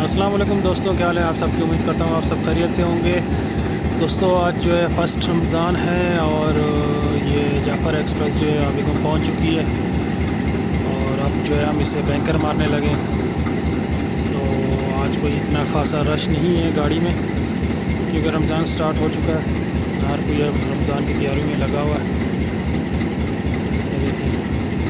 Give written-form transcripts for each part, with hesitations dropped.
अस्सलाम वालेकुम दोस्तों, क्या हाल है आप सबकी। उम्मीद करता हूँ आप सब खैरियत से होंगे। दोस्तों आज जो है फ़र्स्ट रमज़ान है और ये जाफ़र एक्सप्रेस जो है अभी पहुँच चुकी है और अब जो है हम इसे बैंकर मारने लगे। तो आज कोई इतना ख़ासा रश नहीं है गाड़ी में क्योंकि रमज़ान स्टार्ट हो चुका है। हर कोई अब रमज़ान की तैयारी में लगा हुआ है। देखिए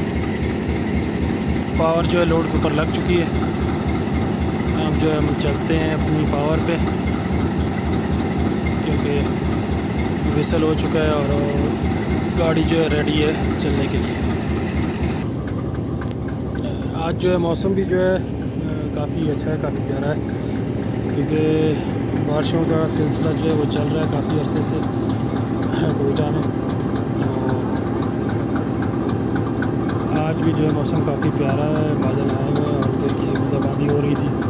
पावर जो है लोड के ऊपर लग चुकी है। अब जो है हम चलते हैं अपनी पावर पे क्योंकि विसल हो चुका है और गाड़ी जो है रेडी है चलने के लिए। आज जो है मौसम भी जो है काफ़ी अच्छा है, काफ़ी प्यारा है क्योंकि बारिशों का सिलसिला जो है वो चल रहा है काफ़ी अरसे से कोयटा में। तो आज भी जो है मौसम काफ़ी प्यारा है, बादल आए हुए हैं और देखिए बूंदाबांदी हो रही थी।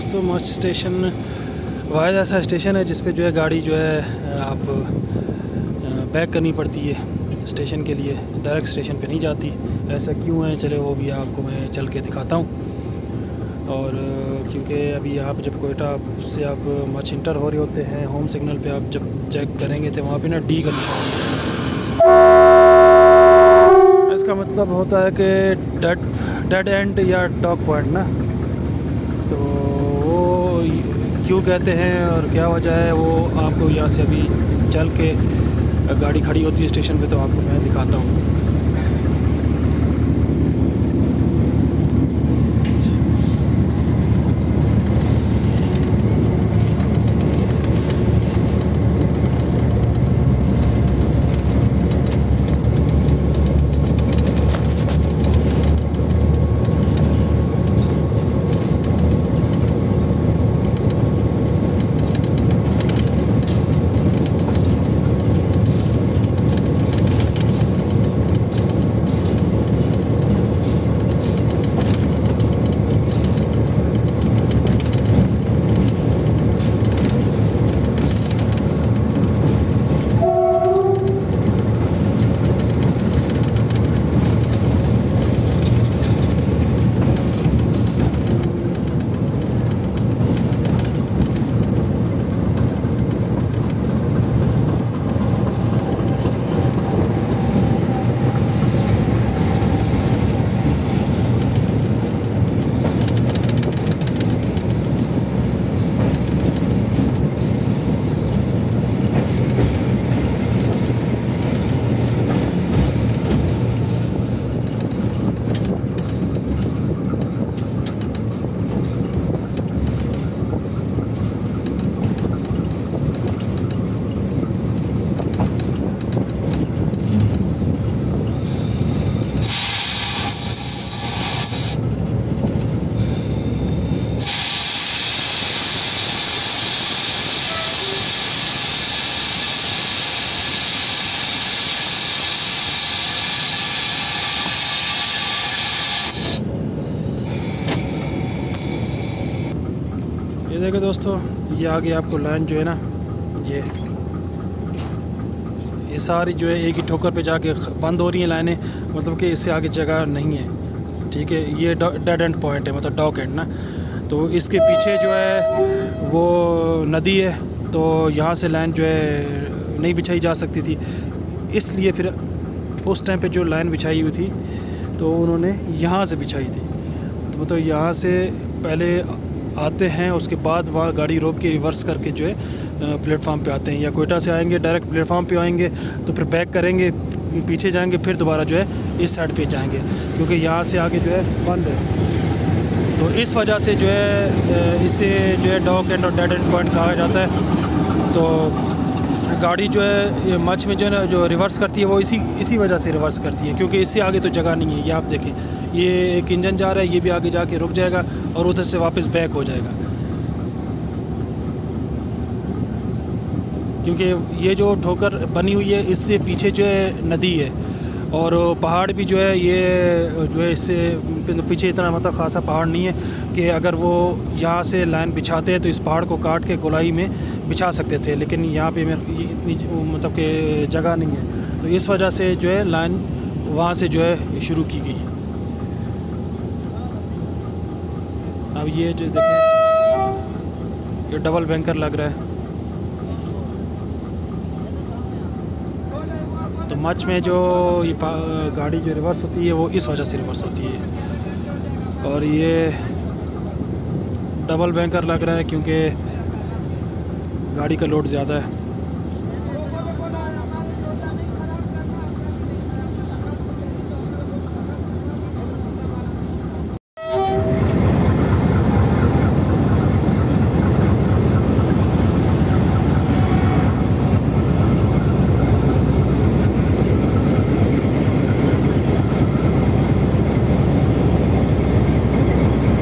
दोस्तों मच स्टेशन वाइज ऐसा स्टेशन है जिस पे जो है गाड़ी जो है आप बैक करनी पड़ती है स्टेशन के लिए, डायरेक्ट स्टेशन पे नहीं जाती। ऐसा क्यों है चले वो भी आपको मैं चल के दिखाता हूँ। और क्योंकि अभी यहाँ पे जब कोयटा से आप मच इंटर हो रहे होते हैं, होम सिग्नल पे आप जब चेक करेंगे तो वहाँ पे ना डी का निशान, इसका मतलब होता है कि डेड एंड या डॉग पॉइंट ना। तो वो क्यों कहते हैं और क्या वजह है वो आपको यहाँ से अभी चल के गाड़ी खड़ी होती है स्टेशन पे तो आपको मैं दिखाता हूँ। ये देखो दोस्तों, ये आगे आपको लाइन जो है ना, ये सारी जो है एक ही ठोकर पे जाके बंद हो रही हैं लाइनें, मतलब कि इससे आगे जगह नहीं है। ठीक है, ये डेड एंड पॉइंट है, मतलब डॉग एंड ना। तो इसके पीछे जो है वो नदी है, तो यहाँ से लाइन जो है नहीं बिछाई जा सकती थी, इसलिए फिर उस टाइम पे जो लाइन बिछाई हुई थी तो उन्होंने यहाँ से बिछाई थी। तो मतलब यहाँ से पहले आते हैं, उसके बाद वहाँ गाड़ी रोक के रिवर्स करके जो है प्लेटफार्म पे आते हैं, या कोयटा से आएंगे डायरेक्ट प्लेटफार्म पे आएंगे तो फिर बैक करेंगे, पीछे जाएंगे, फिर दोबारा जो है इस साइड पे जाएंगे, क्योंकि यहाँ से आगे जो है बंद है। तो इस वजह से जो है इसे जो है डॉग एंड और डेड एंड पॉइंट कहा जाता है। तो गाड़ी जो है ये मच में जो है ना जो रिवर्स करती है वो इसी वजह से रिवर्स करती है, क्योंकि इससे आगे तो जगह नहीं है। ये आप देखें, ये एक इंजन जा रहा है, ये भी आगे जाके रुक जाएगा और उधर से वापस बैक हो जाएगा, क्योंकि ये जो ठोकर बनी हुई है इससे पीछे जो है नदी है, और पहाड़ भी जो है ये जो है इससे पीछे इतना मतलब ख़ासा पहाड़ नहीं है कि अगर वो यहाँ से लाइन बिछाते हैं तो इस पहाड़ को काट के गोलाई में बिछा सकते थे, लेकिन यहाँ पे इतनी मतलब कि जगह नहीं है, तो इस वजह से जो है लाइन वहाँ से जो है शुरू की गई। अब ये जो देखें, ये डबल बैंकर लग रहा है। तो मच में जो ये गाड़ी जो रिवर्स होती है वो इस वजह से रिवर्स होती है, और ये डबल बैंकर लग रहा है क्योंकि गाड़ी का लोड ज़्यादा है।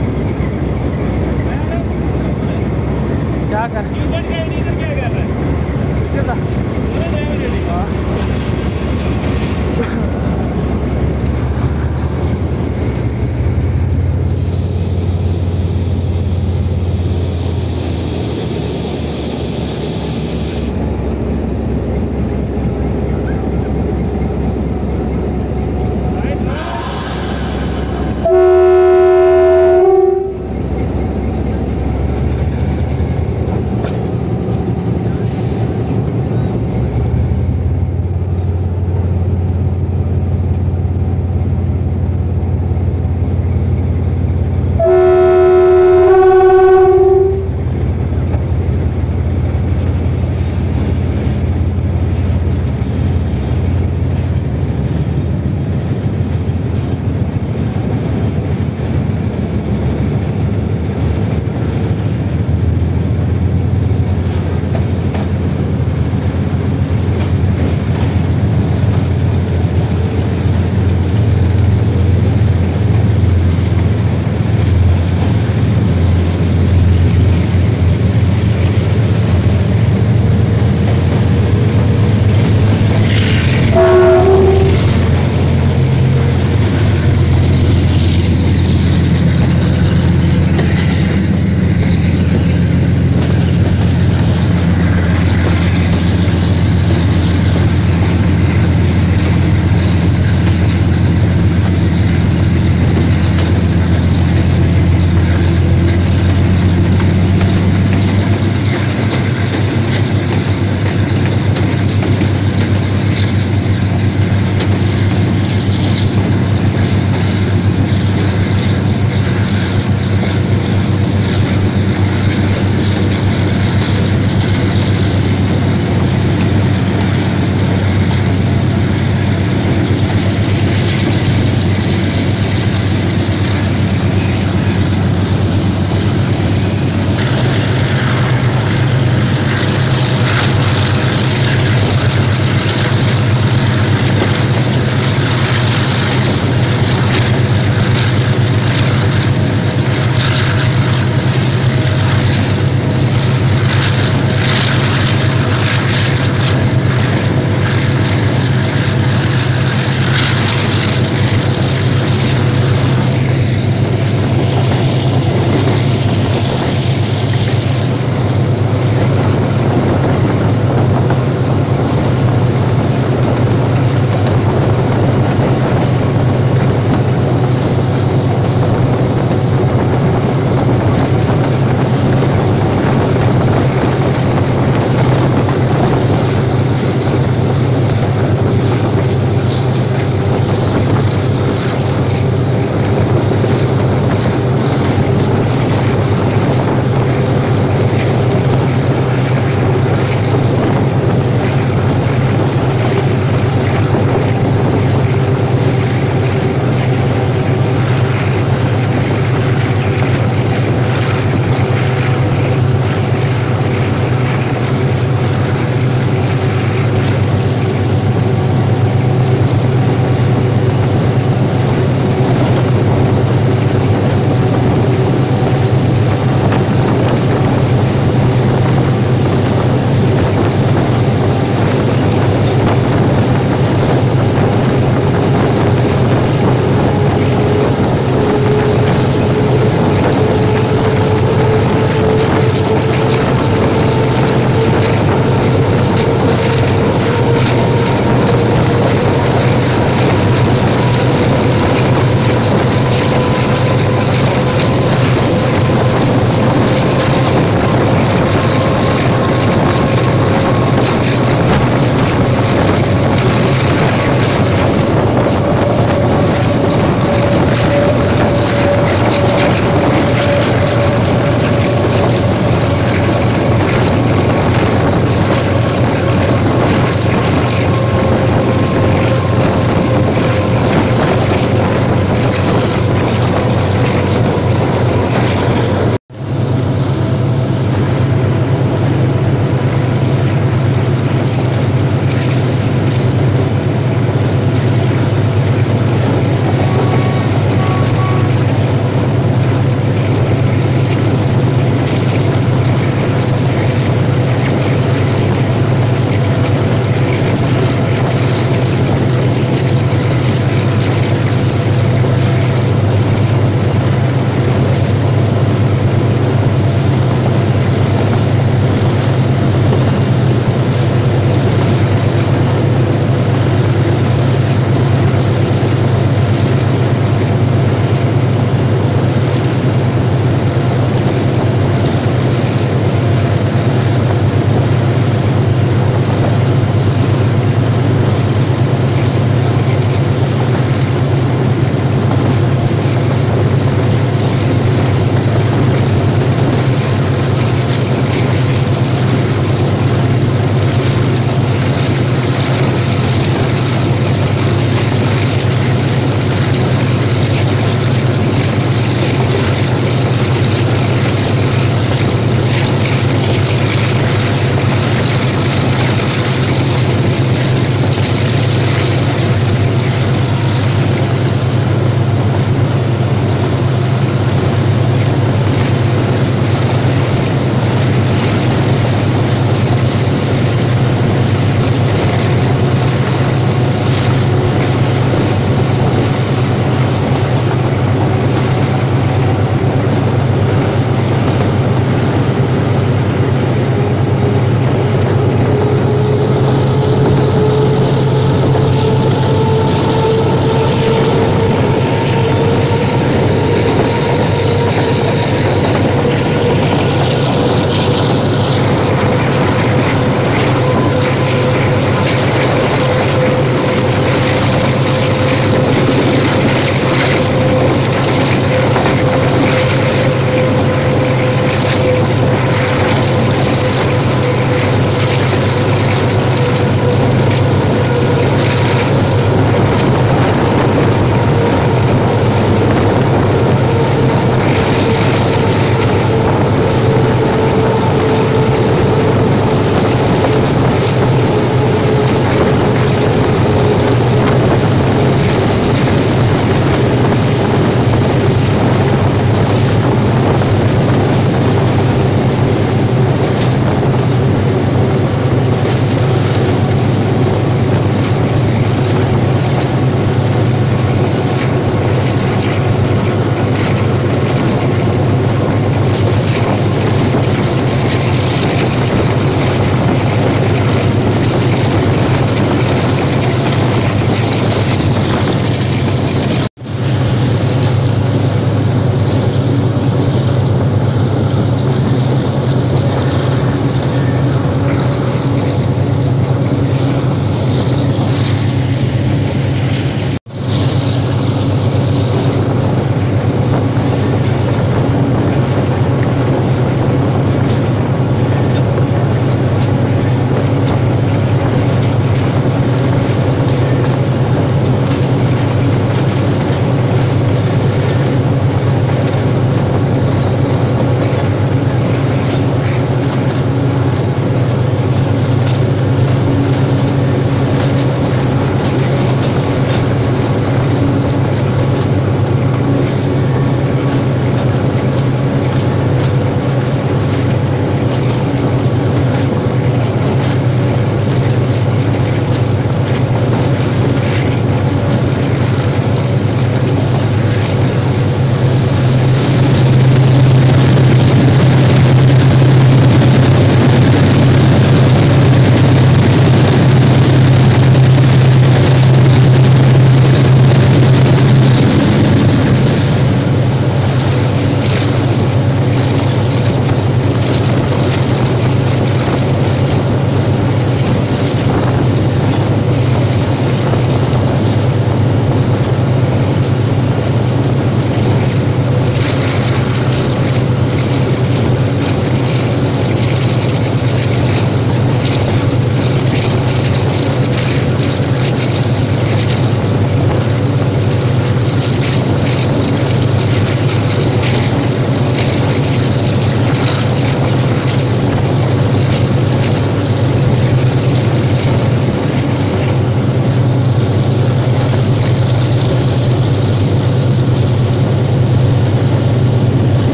क्या कर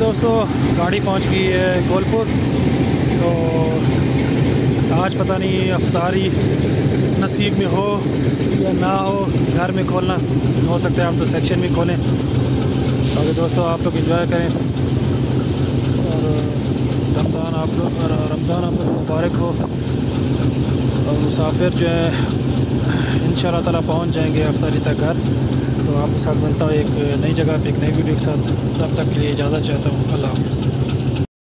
दोस्तों गाड़ी पहुंच गई है कोलपुर। तो आज पता नहीं अफ्तारी नसीब में हो या ना हो, घर में खोलना हो सकता है, आप तो सेक्शन में खोलें। तो दोस्तों आप लोग एंजॉय करें और रमज़ान आप लोग मुबारक हो। और मुसाफिर जो है इंशाअल्लाह ताला पहुंच जाएंगे अफ्तारी तक घर। तो आपके साथ मिलता हूँ एक नई जगह पे एक नई वीडियो के साथ। तब तक के लिए इजाज़त चाहता हूँ। अल्लाह हाफ़िज़।